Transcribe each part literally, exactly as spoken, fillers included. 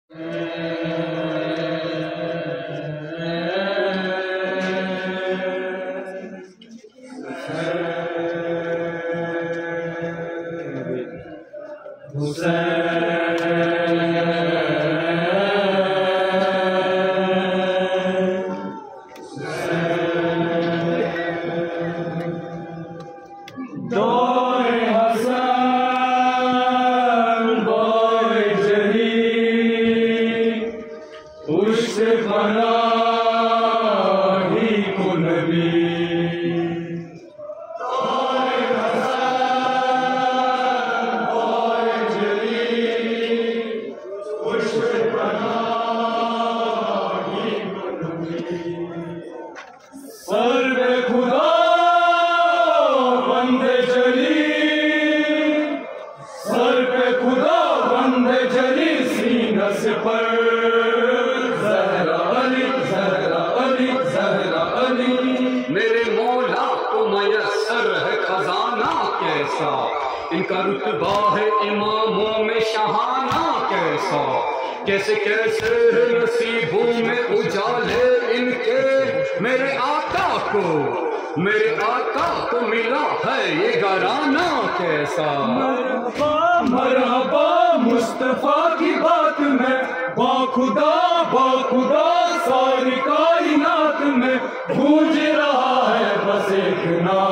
ان کا رتبہ ہے اماموں میں شہانہ کیسا، کیسے کیسے نصیبوں میں اجالے ان کے، میرے آقا کو میرے آقا کو ملا ہے یہ گھرانہ کیسا۔ مرحبا مرحبا مصطفیٰ کی بات میں، باخدا باخدا ساری کائنات میں گونج رہا ہے بس ایک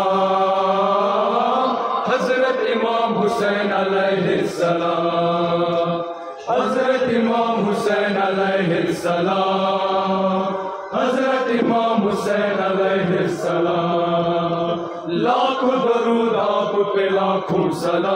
نام، حضرت امام حسین علیہ السلام، حضرت امام حسین علیہ السلام، حضرت امام حسین علیہ السلام، لاکھوں درود آپ پہ لاکھوں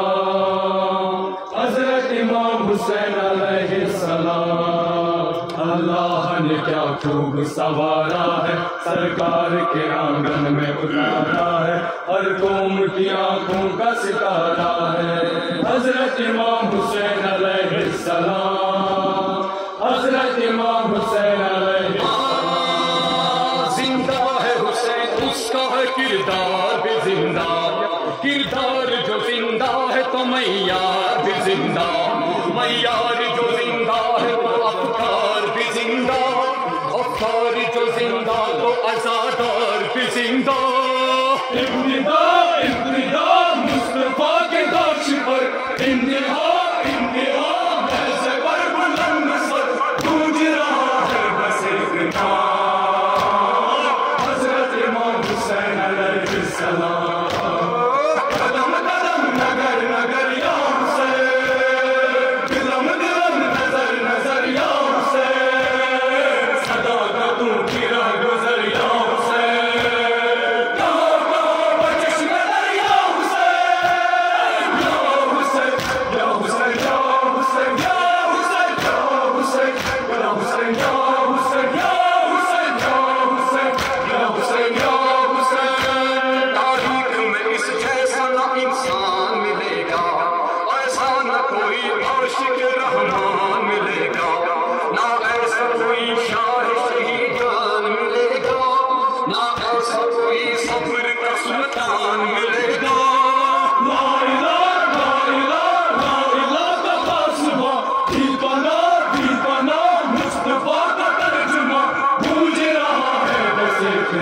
سلام، حضرت امام حسین علیہ السلام۔ اللہ نے کیا خوب سوارا ہے، سرکار کے آنگن میں اتارا ہے، ہر قوم کی آنکھوں کا ستارہ ہے، حضرت امام حسین علیہ السلام، حضرت امام حسین علیہ السلام۔ زندہ ہے حسین، اس کا ہے کردار بھی زندہ، کردار جو زندہ ہے تو معیار بھی زندہ، معیار جو زندہ ہے وہ افکار بھی زندہ، افکار جو زندہ تو عزادار بھی زندہ۔ ابتدا ابتدا مصطفیٰ کے داش پر، انتہا انتہا ایسے پر بلند سر، گونج رہا ہے بس ایک نام، حضرت امام حسین علیہ السلام۔ قدم قدم نگر نگر یا حسین، قدم قدم نظر نظر یا حسین، صداقتوں کی راہ گزر یا حسین، کہاں کہاں بچش نظر یا حسین، یا حسین یا حسین یا حسین یا حسین یا حسین یا حسین یا حسین یا حسین یا حسین یا حسین۔ تاریخ میں اس جیسا نہ انسان ملے گا، ایسا نہ کوئی عاشق رحمان ملے گا، نہ ایسا کوئی شاہ شہید جان ملے گا، نہ ایسا کوئی صبر کا سلطان ملے گا۔ لا الہ لا الہ لا الہ کا فاصلہ، بھی بنا بھی بنا مصطفیٰ کا ترجمہ، گونج رہا ہے بس ایک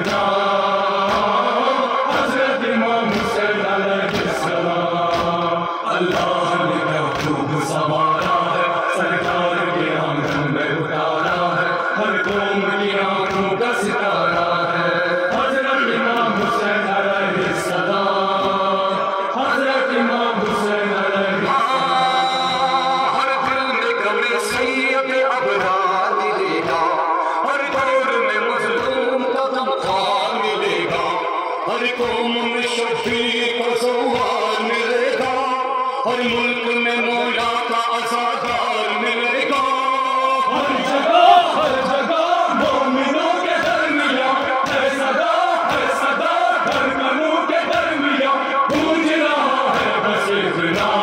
نام، حضرت امام حسین علیہ السلام۔ اللہ نے کیا خوب سوارا ہے، سرکار کے آنگن میں اتارا ہے، ہر قوم کی آنکھوں کا ستارہ ہے، حضرت امام حسین علیہ السلام، حضرت امام حسین علیہ السلام۔ ہر دل میں غم سید ابرار ملے گا، ہر دور میں مظلوم کا غمخوار ملے گا، ہر قوم میں شفیع کا زوار ملے گا، ہر ملک میں مولا کا عزادار ملے گا۔ ہر جگہ ہر جگہ مومنوں کے درمیان ہے صدا، ہے صدا دھڑکنوں کے درمیان، گونج رہا ہے بس ایک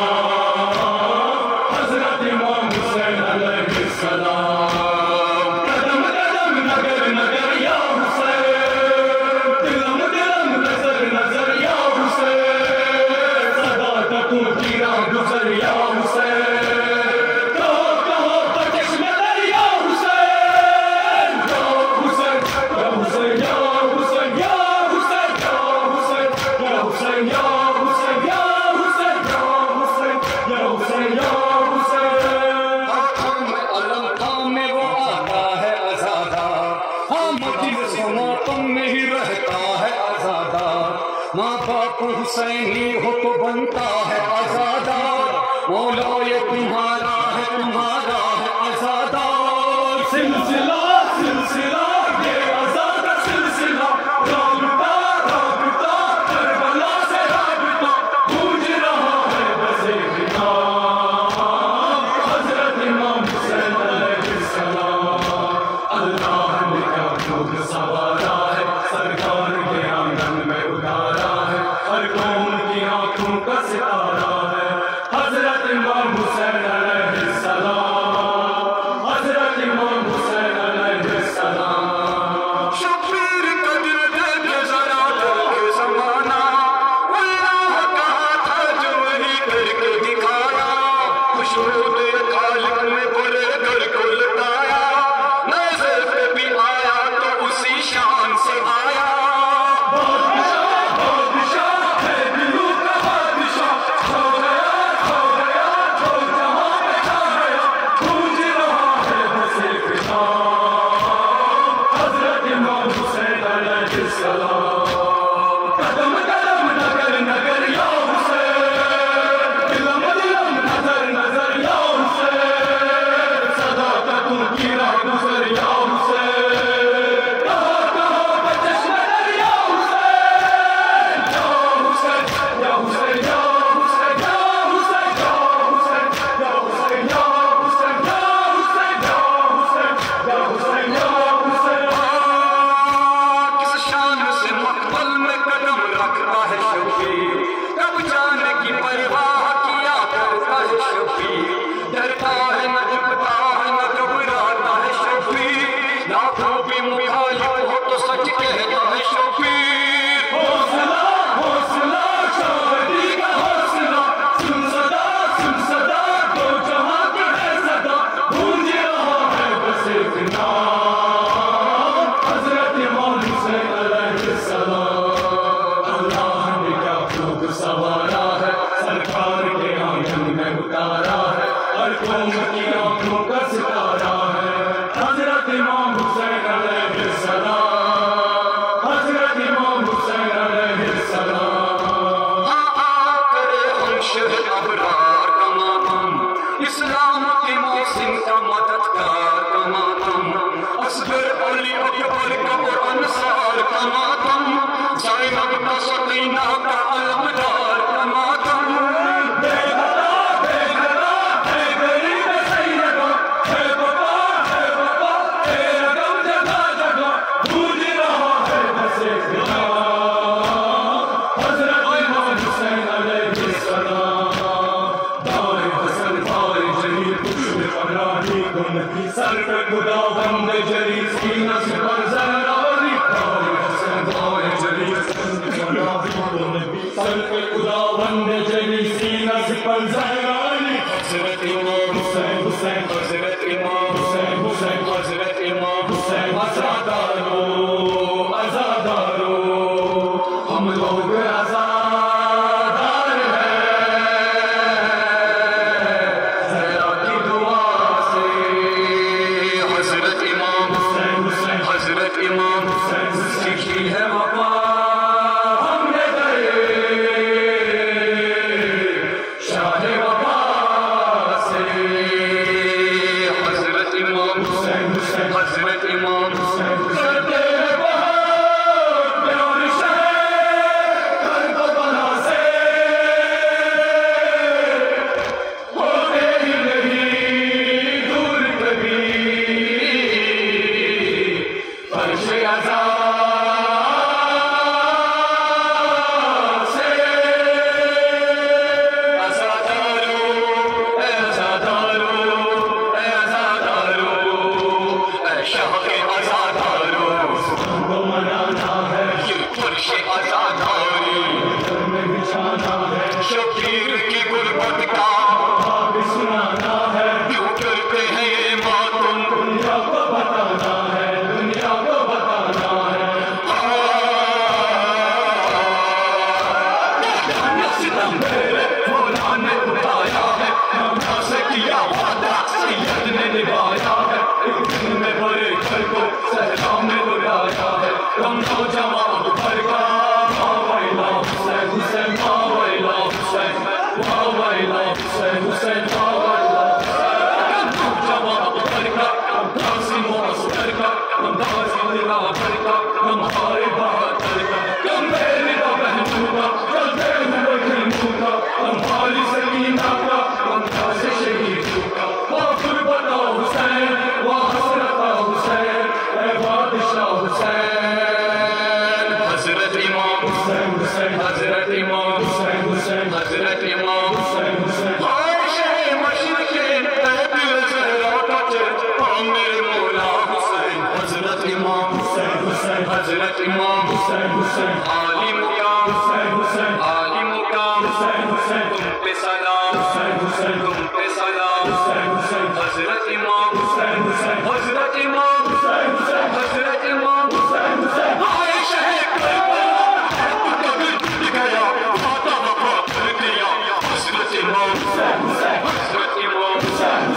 نام، حضرت امام حسین علیہ السلام۔ قدم قدم نگر نگر یا حسین، قدم قدم نظر نظر یا حسین، صداقتوں کی راہ گزر حسینی ہو تو بنتا ہے آزادار، مولا یہ تمہارا ہے تمہارا ہے آزادار. سلسلہ سلسلہ یہ آزاد سلسلہ، رابطہ رابطہ کربلا سے رابطہ، گونج رہا ہے بس ایک نام، حضرت امام حسین علیہ السلام. اللہ نے کیا خود سوارا ہے، سرکار کے آنگن میں اتارا ہے، ہر قوم کی آنکھوں کا ستارہ ہے حضرت امام حسین علیہ السلام، حضرت امام حسین علیہ السلام. شبیر قدر دے کے ذرا دل کے زمانہ، اللہ کہا تھا جو وہی کر کے دکھایا، خوشبود خالق نے پورے گھر کو لٹایا، نظر پہ بھی آیا تو اسی شان سے آیا. بادشاہ بادشاہ ہے دلوں کا بادشاہ، چھا گیا چھا گیا جو جہاں میں چھا گیا، گونج رہا ہے بس ایک نام، حضرت امام حسین علیہ السلام. قدم قدم نگر نگر یا حسین، دلم دلم نظر نظر یا حسین، صداقتوں کی راہ گزر یا حسین، کہاں کہاں پہ چشم در یا حسین، یا حسین یا حسین یا حسین یا حسین یا حسین یا حسین یا حسین یا حسین یا حسین یا حسین یا حسین. کس شان سے مقبل میں قدم رکھتا ہے شبیر، کب جانے کی پرواہ کیا کرتا ہے شبیر، ڈرتا ہے نہ جھکتا ہے نہ گھبراتا ہے شبیر، لاکھوں بھی مخالف ہو تو سچ کہتا ہے شبیر. حوصلہ حوصلہ شاہدی کا حوصلہ، سن صدا سن صدا دو جہاں کی ہے صدا، گونج رہا ہے بس ایک نام، حضرت امام حسین علیہ السلام. اللہ نے کیا خوب سوارا ہے، سرکار کے آنگن میں اتارا ہے، ہر قوم کی آنکھوں کا ستارہ ہے حضرت امام حسین علیہ السلام، حضرت امام حسین علیہ السلام. آ کرے ہم شہر ابرار کا ماتم، اسلام کے محسن کا مددگار کا ماتم، اصغر علی اکبر کا اور انصار کا ماتم، زینب کا سکینہ کا علمدار کا ماتم. بے خدا بے خدا ہے غریب سیدہ، ہے بقا ہے بقا تیرا غم جگہ جگہ، گونج رہا ہے بس ایک نام، حضرت امام حسین علیہ السلام. دار حسن دار جلیل کچھ پناہی کن، سر پہ خدا بند جلیل سینہ سے پر زہرانی، دار حسن دار جلیل کچھ پناہی کن، سر پہ خدا بند جلیل سینہ سے پر زہرانی. حضرت امام حسین حسین حضرت امام حسین حسین حضرت امام حسین آزادارو آزادارو، ہم لوگ آزادار ہیں، ذرا کی دعا سے. حضرت امام حسین حسین حضرت امام حسین سیکھی ہے وفا، ہم نے گئے شاہ وفا سے. حضرت امام حسین حسین حضرت امام کرتے ہیں بہت پیار شہر کربلا سے، ہوتے ہی نہیں دور کبھی فرش عزا سے. آزادارو اے آزادارو اے آزادارو اے شاہ آزادارو، کو منانا ہے، یہ فرش آزاداری، گھر میں بچھانا ہے، شبیر کی غربت کا بھی سنانا ہے، کیوں کرتے ہیں یہ ماتم، دنیا کو بتانا ہے، دنیا کو بتانا ہے. ستم میرے مولا نے اٹھایا ہے، مولا سے کیا وعدہ سید نے نبھایا ہے، ایک دن میں بڑے گھر کو صحرا میں بلایا ہے، ہم نوجوان بھر کا امام حسین حسین عالم مقام حسین حسین عالم مقام حسین حسین تم پہ سلام حسین حسین تم پہ سلام حسین حسین حضرت امام حسین حسین حضرت امام حسین حسین حضرت امام حسین حسین آئے شہر کربلا کبھی ٹوٹ گیا آتا وفا کر دیا حضرت امام حسین حسین حضرت امام